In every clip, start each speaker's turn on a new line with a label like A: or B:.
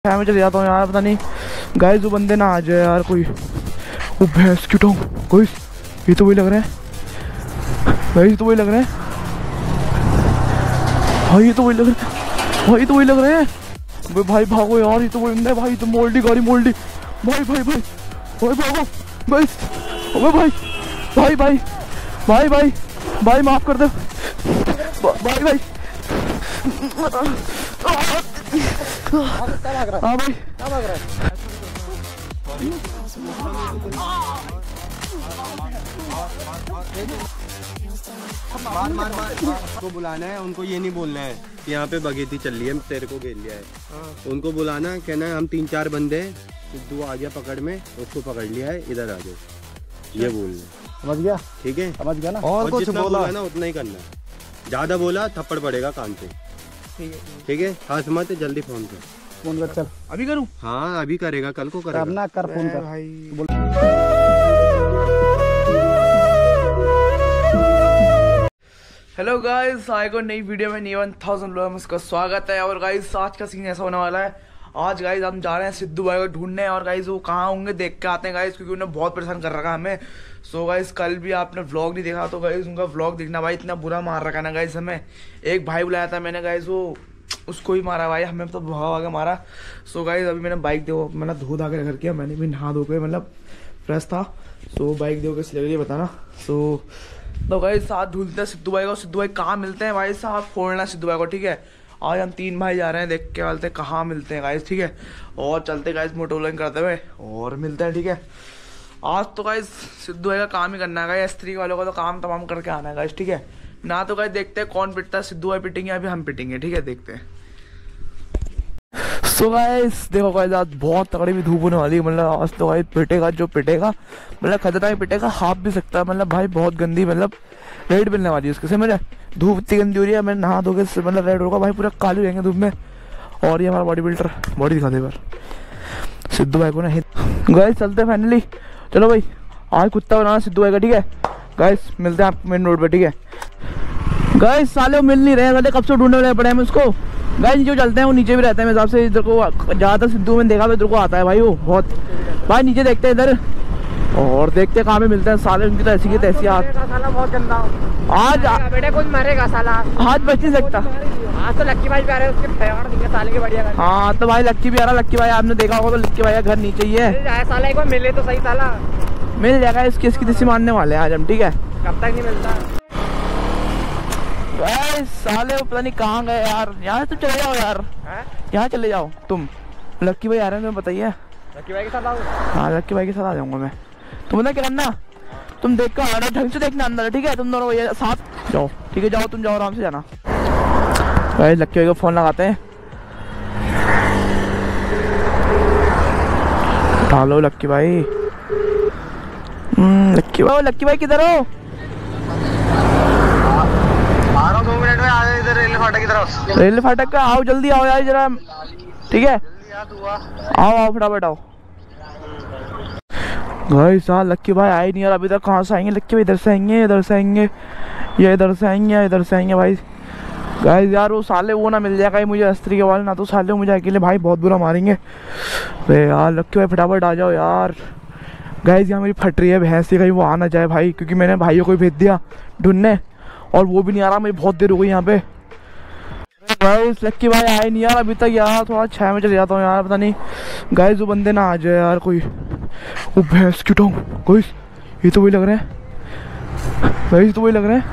A: मैं चले जाता हूँ यार, पता नहीं गाइस वो बंदे ना आ जाए यार कोई। वो भैंस क्यों टाऊँ गाइस, ये तो वही लग रहा है भाई, ये तो वही लग रहा है भाई, ये तो वही लग रहा है भाई, ये तो वही लग रहा है भाई। भागो यार, ये तो वही बंदा है भाई, तो मोल्डी गाड़ी मोल्डी भाई भाई भाई भाई भागो गाइस। अबे भाई भाई भाई भाई भाई भाई माफ कर दो भाई भाई। हाँ भाई
B: उनको बुलाना है, उनको ये नहीं बोलना है कि यहाँ पे बगेती चल रही है, तेरे को घेर लिया है। उनको बुलाना है, कहना है हम 3-4 बंदे हैं, तू आ गया पकड़ में, उसको पकड़ लिया है, इधर आ जाओ, ये बोलना।
C: समझ गया?
B: ठीक है,
C: समझ गया ना।
B: और कुछ बोला ना उतना ही करना है, ज्यादा बोला थप्पड़ पड़ेगा कान पे। ठीक है, खास मत, जल्दी फोन कर।
C: फोन कर, चल
A: अभी करूँ?
B: हाँ अभी करेगा, कल को करेगा।
C: करना कर, फोन कर
A: भाई। हेलो गाइस, आए को नई वीडियो में न्यू 1000 लोगों में इसका स्वागत है। और गाइस आज का सीन ऐसा होने वाला है, आज गाइस हम जा रहे हैं सिद्धू भाई को ढूंढने। और गाइस वो कहाँ होंगे देख के आते हैं गाइस, क्योंकि उन्होंने बहुत परेशान कर रखा है हमें। सो गाइस कल भी आपने व्लॉग नहीं देखा तो गाइस उनका व्लॉग देखना भाई, इतना बुरा मार रखा ना गाइस हमें। एक भाई बुलाया था मैंने गाइस, वो उसको ही मारा भाई, हमें तो भाव आगे मारा। सो गाइस अभी मैंने बाइक दो मतलब धो धा के घर किया, मैंने भी नहा धो के मतलब फ्रेश था। सो बाइक दो कैसे लग रही है बताना। सो तो गाइस साथ ढूंढते हैं सिद्धू भाई को। सिद्धू भाई कहाँ मिलते हैं भाई साहब, फोड़ना सिद्धू भाई को। ठीक है, आज हम 3 भाई जा रहे हैं, देख के चलते कहाँ मिलते हैं गाइस। ठीक है, और चलते गाइस मोटोलाइन करते हुए और मिलते हैं। ठीक है, आज तो गाइस सिद्धू भाई का काम ही करना है गाइस, स्त्री वालों का तो काम तमाम करके आना है गाइस। ठीक है ना, तो गाइस देखते हैं कौन पिटता है, सिद्धू भाई पिटेंगे अभी हम पिटेंगे। ठीक है, देखते हैं। सो गाइस देखो गाइस आज बहुत तगड़ी भी धूप होने वाली है, मतलब आज तो गाइस पिटेगा जो पिटेगा, मतलब खतरनाक पिटेगा, हाफ भी सकता है मतलब भाई, बहुत गंदी मतलब रेड मिलने वाली है उसके से। मेरे धूप इतनी गंदी हो रही है, मैं नहा धो के मतलब रेड होगा भाई, पूरा काले रहेंगे धूप में। और ये हमारा बॉडी बिल्डर बॉडी दिखा दे बार सिद्धू भाई को ना। गाइस चलते फाइनली, चलो भाई आज कुत्ता बनाना सिद्धू भाई का। ठीक है गाइस मिलते हैं आपको मेन रोड पे। ठीक है गाइस साले वो मिल नहीं रहे हैं, कब से ढूंढने पड़े हमें उसको। गाइस नीचे चलते हैं, वो नीचे भी रहते हैं मेरे हिसाब से, इधर को ज़्यादा सिद्धू में देखा, इधर को आता है भाई वो बहुत। भाई नीचे देखते हैं इधर और देखते हैं कहाँ पे मिलते हैं साले, उनकी तो ऐसी की तैसी आज
D: बेटे कुछ मरेगा साला,
A: आज बच नहीं सकता।
D: आज तो लक्की भाई भी आ रहे हैं, उसके साले के बढ़िया।
A: हाँ तो भाई लक्की भी आ रहा, लक्की भाई आपने देखा होगा तो लक्की भाई का घर नीचे ही है।
D: साला एक बार मिले तो सही, साला
A: मिल जाएगा, इसकी तैसी मारने वाले हैं आज हम। ठीक है,
D: कब तक नहीं मिलता
A: साले वो पता नहीं कहाँ गए यार। यहाँ तो चले जाओ यार, यहाँ चले जाओ तुम। लक्की भाई आ रहे हैं तुम्हें बताइए।
D: लक्की भाई के साथ आओ?
A: हाँ लक्की भाई के साथ आ जाऊंगा मैं। तुम ना क्या करना, तुम देख कर आना, ढंग से देखना अंदर। ठीक है, तुम दोनों भैया साथ जाओ। ठीक है जाओ, तुम जाओ आराम से जाना। भाई लक्की भाई को फोन लगाते हैं, उठा लो लक्की भाई। लक्की भाई किधर हो?
B: आ रहा हूँ 2 मिनट में, आ इधर रेलवे फाटक की तरफ।
A: रेलवे फाटक का आओ, जल्दी आओ यार जरा। ठीक है आओ आओ फटाफट आओ। भाई साहब लक्की भाई आए नहीं यार अभी तक, कहाँ से आएंगे लक्की भाई? इधर से आएंगे, इधर से आएंगे, ये इधर से आएंगे, इधर से आएंगे भाई। गाइस यार वो साले वो ना मिल जाएगा मुझे अस्त्री के वाले, ना तो साले मुझे अकेले भाई बहुत बुरा मारेंगे। अरे यार लक्की भाई फटाफट आ जाओ यार। गाइस यहाँ मेरी फट रही है भैंस से, कहीं वो आ ना जाए भाई, क्योंकि मैंने भाइयों को भेज दिया ढूंढने और वो भी नहीं आ रहा। मैं बहुत देर हो गई यहाँ पे। गाइस लक्की भाई आए नहीं यार अभी तक यार, थोड़ा छाया में चले जाता हूँ यार, पता नहीं गाइस वो बंदे ना आ जाए यार कोई। वो भैंस क्यों टाऊँ गाइस, ये तो वही लग रहा है भाई, ये तो वही लग रहा है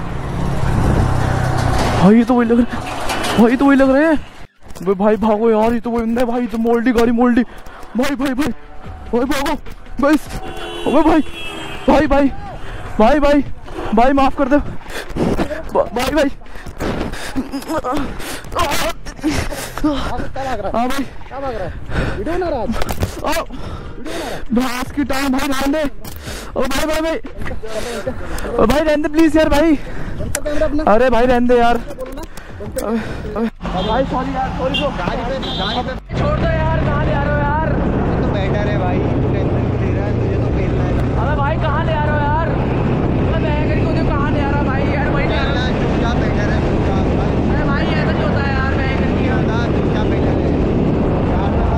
A: भाई, ये तो वही लग रहा है भाई, ये तो वही लग रहा है भाई। भागो यार, ये तो वही बंदा है भाई, तो मोल्डी गाड़ी मोल्डी भाई भाई भाई भाई भागो गाइस। अबे भाई भाई भाई भाई भाई भाई माफ कर दो भाई भाई। हाँ भाई
C: क्या लग रहा है? वीडियो ना राज
A: भैंस की टांग भाई रहने दे। ओ भाई भाई भाई ओ भाई रहने दे प्लीज यार भाई। अरे भाई रहने दे यार भाई, सॉरी यार, सॉरी।
D: छोड़ दो यार, कहाँ ले आ रहे हो यार?
B: तो बेटर है भाई, तू टेंशन क्यों ले रहा है, तुझे तो खेलना है।
D: अबे भाई कहाँ ले आ रहे हो यार? कहाँ ले आ रहा भाई यार? वही ले आ रहा।
B: चुपचाप बेटर है, चुपचाप।
D: अरे भाई ऐसा नहीं होता है यार, मैं
B: चुपचाप बेटर है।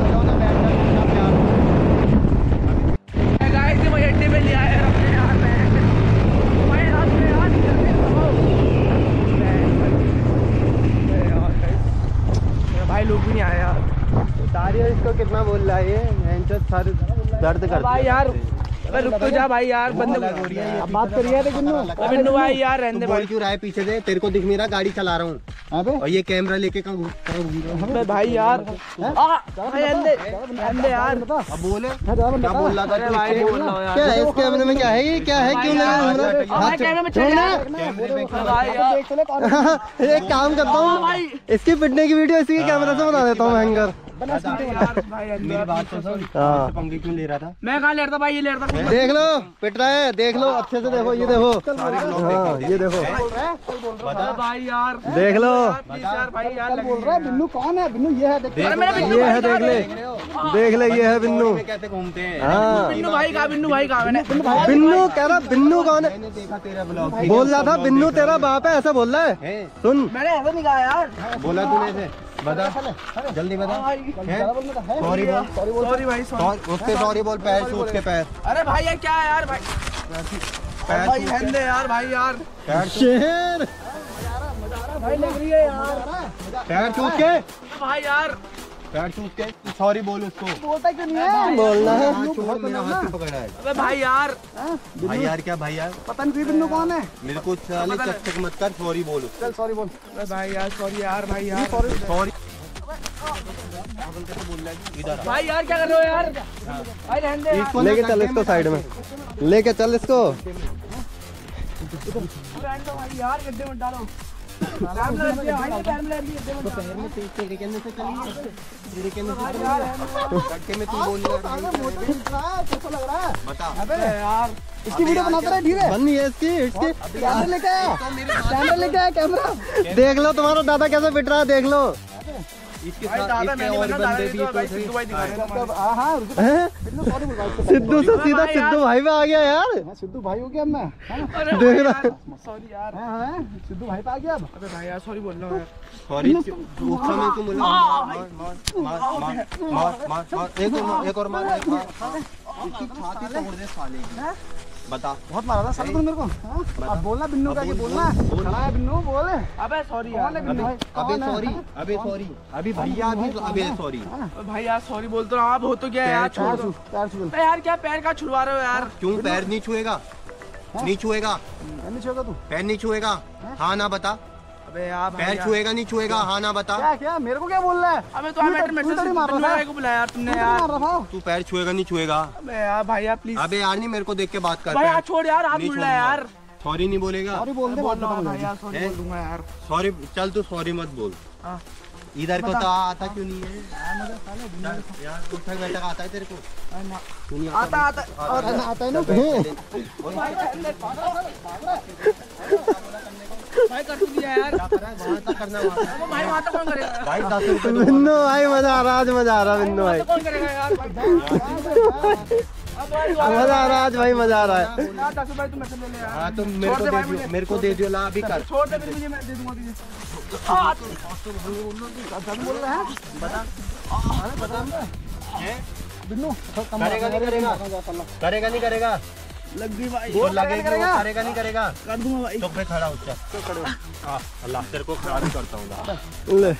B: बता रही हो इसको कितना बोल रहा है ये सर दर्द कर
D: भाई यार अबे रुक तो जा भाई यार, बंदे
C: अब बात करिए
D: बिन्नू भाई यार रहने दे
B: बोल
D: भाई।
B: क्यों रहा है पीछे से? तेरे को दिख नहीं रहा गाड़ी चला रहा हूँ और ये कैमरा लेके कहाँ घूम रहा
D: अबे भाई यार भाई रहने दे यार।
B: अब बोले क्या बोल रहा था?
D: अरे भाई बोल रहा हूँ यार।
B: क्या है इस कैमरे में? क्या है ये? क्या है? क्यों लगा घूम रहा
D: भाई कैमरे में चल यार।
B: कैमरे में क्यों?
D: भाई यार
B: एक काम करता हूँ, इसकी पिटने की वीडियो इसी के कैमरे से बना देता हूँ हैंगर। मेरी बात तो सुन, इससे पंगे क्यों ले रहा था?
D: मैं कहाँ ले रहा था भाई, ये ले रहा था।
B: देख लो पिट रहा है, देख लो अच्छे से देखो, ये देखो हाँ, ये देखो
D: भाई यार
B: देख लो,
D: प्लीज यार भाई यार
C: बोल रहा है बिन्नू कौन है? बिन्नू ये है, देख
B: ये है, देख ले, देख ले, ये है बिन्नू। कैसे घूमते हैं? हाँ
D: बिन्नू भाई कहा, बिन्नू भाई कहा मैंने।
B: बिन्नू कह रहा, बिन्नू कौन है?
C: मैंने देखा तेरा ब्लॉग।
B: बोल रहा था बिन्नू तेरा बाप है, ऐसा बोल रहा है। सुन,
D: मैंने ऐसा नहीं कहा यार।
B: बोला तूने ऐसे? बता जल्दी बता। सॉरी बोल,
D: सॉरी भाई सॉरी।
B: उसके सॉरी बोल, पैर छूट के पैर,
D: अरे भाई यार क्या है यार भाई, भाई रहने दे यार भाई यार।
B: पैर शेर,
D: भाई लग रही है यार
B: पैर छूट के,
D: भाई यार।
B: पैर छूट के सॉरी बोल उसको।
C: बोलता क्यों नहीं है?
B: बोलना है, छोड़, मेरा हाथ क्यों पकड़ा है?
D: अबे भाई यार
B: भाई यार क्या भाई यार?
C: पता नहीं बिन्नू कौन है।
B: मेरे को साले चक मत कर, सॉरी बोल उसको।
C: चल सॉरी बोल।
D: अबे भाई यार सॉरी यार भाई यार
B: सॉरी
D: भाई यार क्या कर रहे हो यार भाई, रहने दे यार।
B: लेके चल इसको साइड में, लेके चल इसको।
D: रहने दो भाई यार, गड्ढे में डालो। पैर में लग गया भाई, पैर में लग गया गड्ढे में डालो।
B: तेरे कहने से चली, तेरे कहने से लड़के में तू बोल रहा है,
C: कैसा लग रहा है?
B: बता।
C: अबे
D: यार
C: इसकी वीडियो बनाते रहे, धीरे
B: बन है इसकी
C: कैमरा लेके आया, कैमरा लेके आया, कैमरा।
B: देख लो तुम्हारा दादा कैसे पिट रहा है, देख लो। इसके
D: भाई
B: साथ
D: दादा
B: इसके
D: मैंने
B: और
D: बना,
B: बंदे
D: दादा
B: भी
D: तो
B: तो
D: भाई
B: थे।
D: सिद्धू भाई दिखा रहे हैं।
C: हाँ
B: हैं?
C: बिन्नू सॉरी बोल भाई।
B: सिद्धू से सीधा
D: भाई यार।
B: सिद्धू भाई में आ गया यार।
C: मैं सिद्धू भाई हो गया अब मैं।
D: अरे
B: देख
D: भाई
B: रहा
D: यार सॉरी यार।
C: हाँ सिद्धू भाई पे आ गया अब।
D: अबे भाई यार सॉरी बोल रहा हूँ यार।
B: सॉरी उसका मेरे को बोला मार एक और मार, इसकी छाती तोड़ दे साले की। बता।
C: बहुत मारा था साले तूने मेरे को। हाँ? अब बोलना बिन्नू का, बोलना खड़ा है बिन्नू, बोले
D: अबे सॉरी
C: कौन है
D: यार।
C: बिन्नू भाई?
B: अबे
C: कौन है?
B: सॉरी, अबे सॉरी, अभी भैया अभी अबे सॉरी।
D: अबे भाई यार सॉरी बोल तो रहा हूँ, आप हो तो क्या है यार, छोड़ दो।
C: पैर छू,
D: अबे यार क्या पैर का छुड़वा रहे हो यार।
B: क्यों पैर नहीं छुएगा? नहीं छुएगा,
C: पैर नहीं छूएगा तू?
B: पैर नहीं छुएगा, हाँ ना बता।
D: अबे यार भाई
B: पैर
D: यार।
B: छुएगा नहीं छुएगा, हाँ ना बता।
C: क्या क्या मेरे को क्या बोल रहा है?
D: अबे तो मैटर
C: तू तो नहीं मार रहा था।
D: को बुलाया यार तुमने
C: तू
D: यार।
C: मार रहा था।
B: तू पैर छुएगा नहीं छुएगा?
D: अबे यार भाई यार प्लीज।
B: अबे यार नहीं, मेरे को देख के बात कर।
D: भाई यार छोड़ यार, हाथ
B: नहीं
D: मुड़ रहा है यार।
B: सॉरी नहीं बोलेगा?
C: सॉरी बोल दे,
D: बोल
C: बात
D: रहा हूँ
C: खत्म हो
D: भाई
C: जाएगी।
D: यार, सॉरी बोल दूंगा यार।
B: सॉरी चल, तू सॉरी मत बोल।
D: हाँ।
B: इधर को तो आता क्यों नहीं है यार? उठक बैठक आता है तेरे को? क्यों नहीं
D: आता आता
C: आता है ना?
D: भाई कर दिया यार।
B: वहाँ तक करना, वहाँ तक।
D: भाई वहाँ तो कौन करेगा
B: भाई 10 रुपए दो। बिन्नू भाई मजा आ रहा, आज मजा आ रहा बिन्नू भाई,
D: कौन करेगा यार।
B: मजा आ रहा आज भाई, मजा आ रहा है।
D: 10 रुपए तुम मैसेज ले ले यार।
B: हाँ तो मेरे को दे दियो, मेरे को दे दियो, ला अभी कर।
D: छोड़ दे फिर मुझे, मैं दे दूंगा तुझे।
C: बोल रहा है? बिन्नू
B: करेगा नहीं करेगा? करेगा नहीं करेगा?
D: लग गई भाई।
B: वो लगेगा, वो करेगा नहीं करेगा?
D: कर दूंगा भाई।
B: चुप पे खड़ा हो, चल। हाँ अल्लाह तेरे को खड़ा भी करता हूँ। ले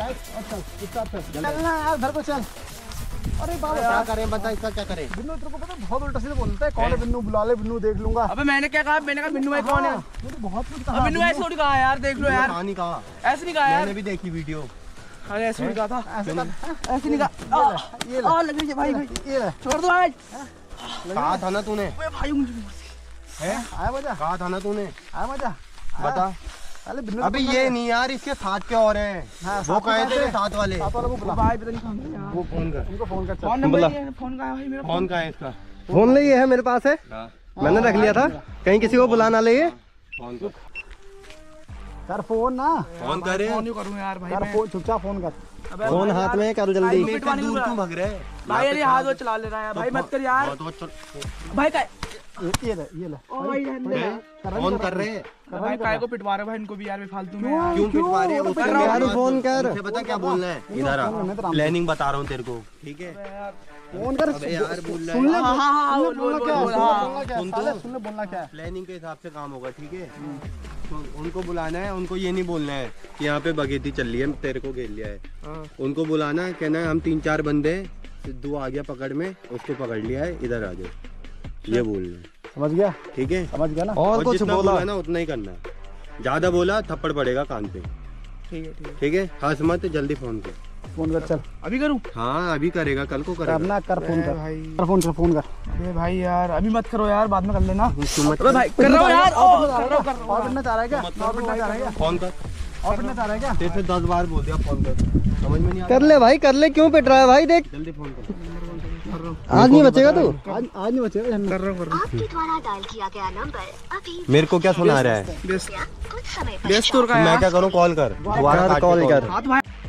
C: चलना यार, घर को चल। अरे बाबा
B: क्या करें बता, इसका क्या करें?
C: बिन्नू तेरे को पता है बहुत उल्टा सीधा बोलता है। कौन है बिन्नू? बुला ले बिन्नू, देख लूंगा।
D: अबे मैंने क्या कहा, मैंने कहा बिन्नू भाई कौन है।
C: मैंने बहुत कुछ
D: अब
C: कहा।
D: बिन्नू ऐसे थोड़ी कहा यार, देख लो यार।
B: कहाँ नहीं कहा?
D: ऐसे नहीं कहा यार।
B: मैंने भी देखी वीडियो।
D: अरे ऐसे नहीं कहा था,
C: ऐसे कर।
D: ऐसे नहीं कहा।
C: ये ले,
D: लग रही है भाई।
C: ये ले।
D: छोड़ दो आज।
B: कहा था ना तूने?
D: ओए भाई मुझे
C: आया मजा,
B: कहा था ना तूने?
C: आया मजा।
B: बता।
C: अरे बिन्नू
B: अभी ये नहीं यार, इसके साथ के और हैं।
C: हाँ,
B: वो
C: साथ
B: कहे
C: के
B: थे
C: साथ
B: साथ वाले।
C: साथ वाला को बुला।
D: भाई पता नहीं कहाँ गए यार।
B: वो फोन कर,
C: उनको फोन कर चल।
D: फोन नंबर ये है, फोन का है भाई मेरा।
B: फोन का है इसका?
E: फोन ले, ये है मेरे पास है, मैंने रख लिया था, कहीं किसी को बुला ना ले। ये
B: फोन कर,
C: कर फोन ना,
B: फोन करे।
D: फोन नहीं करूँ यार भाई
C: कर
D: मैं।
C: फोन, चुपचाप फोन कर।
D: अबे
E: फोन
D: भाई
E: हाथ
D: यार,
E: में कर जल्दी।
D: भाई,
B: मीटर दूर क्यों भाग रहे?
D: भाई यार ये हाथ वो चला ले रहा है भाई, मत कर यार। भाई का
C: ये ले, ये ले।
D: ओ भाई रहने दे।
B: फोन कर रहे हैं।
D: भाई काय को पिटवा रहे हो भाई इनको भी यार, फालतू में यार।
B: क्यों पिटवा रहे हो?
D: कर रहा हूँ।
E: यार फोन कर।
B: मुझे पता क्या बोलना है? इधर आ, प्लानिंग बता रहा हूँ तेरे को, ठीक है?
C: फोन कर।
B: अबे यार बोल रहा
C: सुन ले,
B: है,
D: हाँ हाँ हाँ बोल बोल
C: बोलना
D: बोल
C: क्या है?
D: बोल हाँ।
C: बोलना क्या है?
B: सुन तो।
C: साले सुन ले, बोलना क्या है?
B: प्लानिंग के हिसाब से काम होगा, ठीक है? उनको बुलाना है, उनको ये नहीं बोलना है कि यहाँ पे बगेती चल रही है, तेरे को घेर लिया है। उनको बुलाना है, कहना है हम 3-4 बंदे हैं, सिद्धू आ गया पकड़ में, उसको पकड़ लिया है, इधर आ जाओ, ये बोलना है।
C: समझ गया?
B: ठीक है,
C: समझ गया ना?
E: और कुछ
B: जितना
E: बोला
B: ना उतना ही करना है, ज्यादा बोला थप्पड़ पड़ेगा कान पे। ठीक है, हंस मत, जल्दी फोन कर।
C: फोन कर, चल
A: अभी करूँ?
B: हाँ अभी करेगा, कल को करेगा।
C: करना, कर फोन कर
A: भाई।
C: कर फोन कर, फोन कर।
A: अरे भाई यार अभी मत करो यार, बाद में कर लेना।
B: अबे
A: भाई कर रहा हूँ यार।
C: और पिटना चाह रहा है क्या? और पिटना चाह रहा है क्या?
B: फोन कर,
C: और पिटना चाह रहा है क्या?
B: तेरे से 10 बार बोल दिया फोन कर, समझ में नहीं आ
E: कर ले भाई, कर ले, क्यों पिट रहा है भाई? देख
B: जल्दी फोन कर।
E: आज नहीं बचेगा तू।
C: आज नहीं बचेगा झंडा।
F: आपके द्वारा डायल किया गया नंबर अभी
B: मेरे को क्या सुना रहा है?
F: कुछ समय
A: बेस्तुर का
B: मैं
A: यार।
B: क्या करूँ? कॉल कर, दोबारा
E: कॉल कर।
A: हाथ भाई